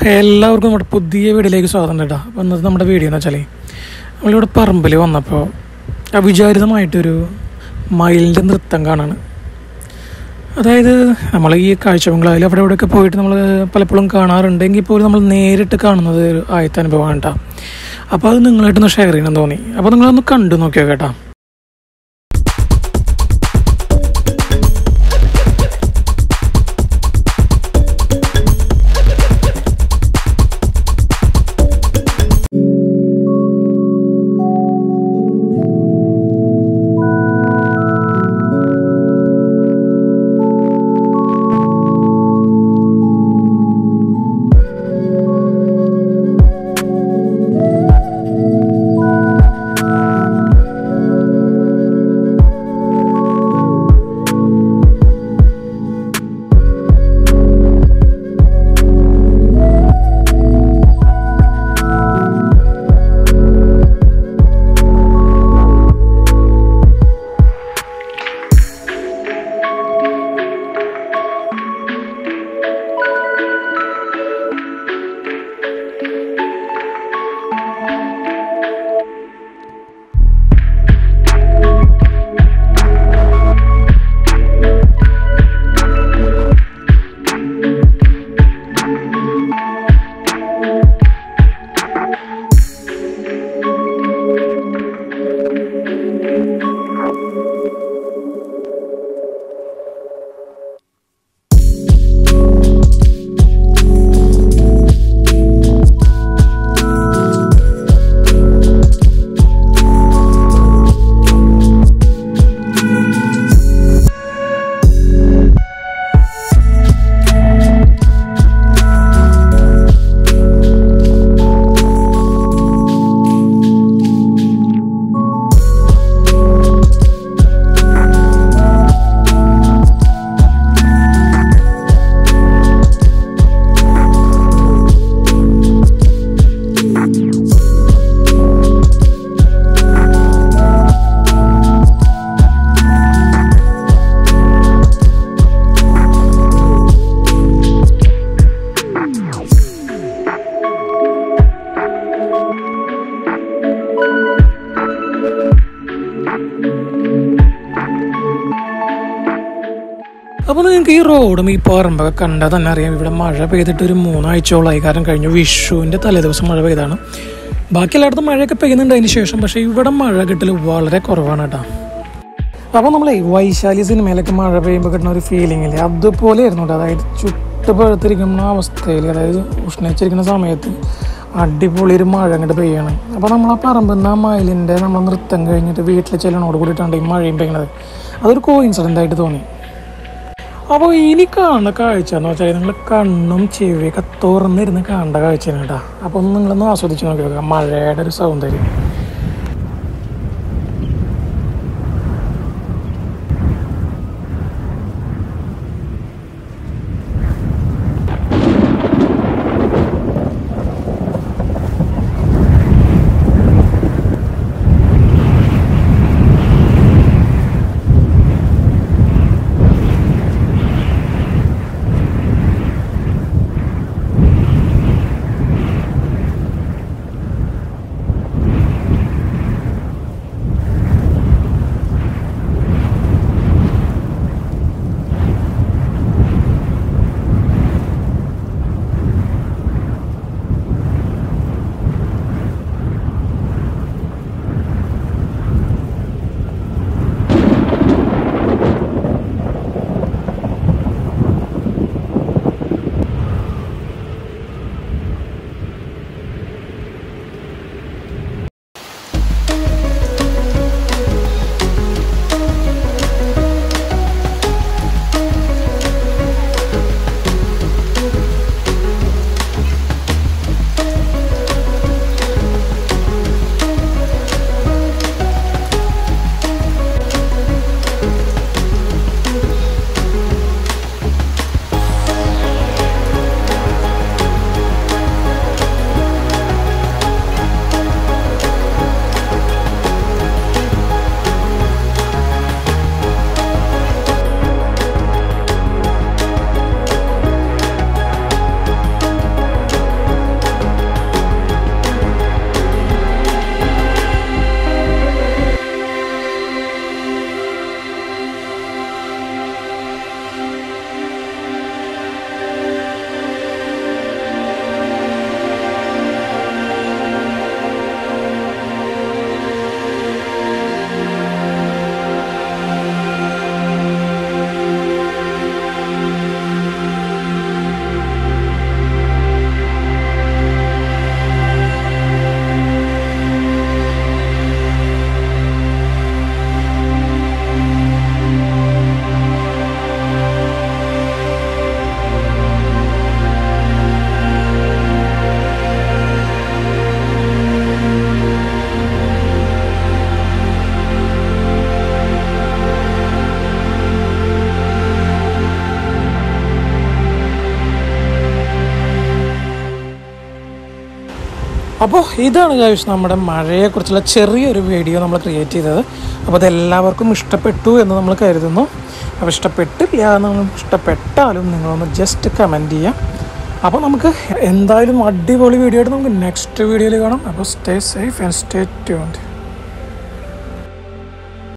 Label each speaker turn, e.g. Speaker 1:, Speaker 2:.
Speaker 1: എല്ലാവർക്കും നമ്മുടെ പുതിയ വീഡിയോയിലേക്ക് സ്വാഗതം കേട്ടോ. അപ്പോൾ ഇന്നത്തെ നമ്മുടെ വീഡിയോ എന്ന് വെച്ചാൽ നമ്മളിവിടെ പറമ്പിൽ വന്നപ്പോൾ അവിചാരിതമായിട്ടൊരു മയിലിൻ്റെ നൃത്തം കാണാണ്. അതായത് നമ്മൾ ഈ കാഴ്ച ബംഗ്ലാവിൽ അവിടെ ഇവിടെയൊക്കെ പോയിട്ട് നമ്മൾ പലപ്പോഴും കാണാറുണ്ടെങ്കിൽ പോലും നമ്മൾ നേരിട്ട് കാണുന്നത് ഒരു ആദ്യത്തെ അനുഭവമാണ് കേട്ടോ. അപ്പോൾ അത് നിങ്ങളായിട്ടൊന്ന് ഷെയർ ചെയ്യണമെന്ന് തോന്നി. അപ്പോൾ നിങ്ങളൊന്ന് കണ്ടു നോക്കിയോ കേട്ടോ. അപ്പോൾ നിങ്ങൾക്ക് ഈ റോഡും ഈ പറമ്പൊക്കെ കണ്ടാൽ തന്നെ അറിയാം, ഇവിടെ മഴ പെയ്തിട്ട് ഒരു 3 ആഴ്ചയോളമായി. കാരണം കഴിഞ്ഞു വിഷുവിൻ്റെ തലേദിവസം മഴ പെയ്താണ്. ബാക്കി എല്ലായിടത്തും മഴയൊക്കെ പെയ്യുന്നുണ്ട് അതിന് ശേഷം. പക്ഷേ ഇവിടെ മഴ കിട്ടൽ വളരെ കുറവാണ് കേട്ടോ. അപ്പോൾ നമ്മളെ വൈശാലി സിനിമയിലൊക്കെ മഴ പെയ്യുമ്പോൾ കിട്ടുന്ന ഒരു ഫീലിംഗ് ഇല്ലേ, അതുപോലെ ആയിരുന്നു കേട്ടോ. അതായത് ചുട്ടുപഴുത്തിരിക്കുന്ന അവസ്ഥയിൽ, അതായത് ഉഷ്ണിച്ചിരിക്കുന്ന സമയത്ത് അടിപൊളി ഒരു മഴ അങ്ങോട്ട് പെയ്യാണ്. അപ്പോൾ നമ്മളാ പറമ്പിൽ നിന്ന് ആ മയിലിൻ്റെ നമ്മൾ നൃത്തം കഴിഞ്ഞിട്ട് വീട്ടിൽ ചെല്ലണോട് കൂടിയിട്ടാണ് ഈ മഴയും പെയ്യുന്നത്. അതൊരു കോയിൻസിഡൻ്റ് ആയിട്ട് തോന്നി. അപ്പോൾ ഇനി കാണുന്ന കാഴ്ച എന്ന് വെച്ചാൽ നിങ്ങൾ കണ്ണും ചെവിയൊക്കെ തുറന്നിരുന്ന് കാണേണ്ട കാഴ്ചയാണ് കേട്ടോ. അപ്പോൾ ഒന്ന് നിങ്ങളൊന്ന് ആസ്വദിച്ച് നോക്കി നോക്കുക മഴയുടെ ഒരു സൗന്ദര്യം. അപ്പോൾ ഇതാണ് ഗൈസ് നമ്മുടെ മഴയെക്കുറിച്ചുള്ള ചെറിയൊരു വീഡിയോ നമ്മൾ ക്രിയേറ്റ് ചെയ്തത്. അപ്പോൾ അതെല്ലാവർക്കും ഇഷ്ടപ്പെട്ടു എന്ന് നമ്മൾ കരുതുന്നു. അപ്പോൾ ഇഷ്ടപ്പെട്ടില്ല എന്ന് ഇഷ്ടപ്പെട്ടാലും നിങ്ങളൊന്ന് ജസ്റ്റ് കമൻറ്റ് ചെയ്യാം. അപ്പോൾ നമുക്ക് എന്തായാലും അടിപൊളി വീഡിയോ ആയിട്ട് നമുക്ക് നെക്സ്റ്റ് വീഡിയോയിൽ കാണാം. അപ്പോൾ stay safe and stay tuned.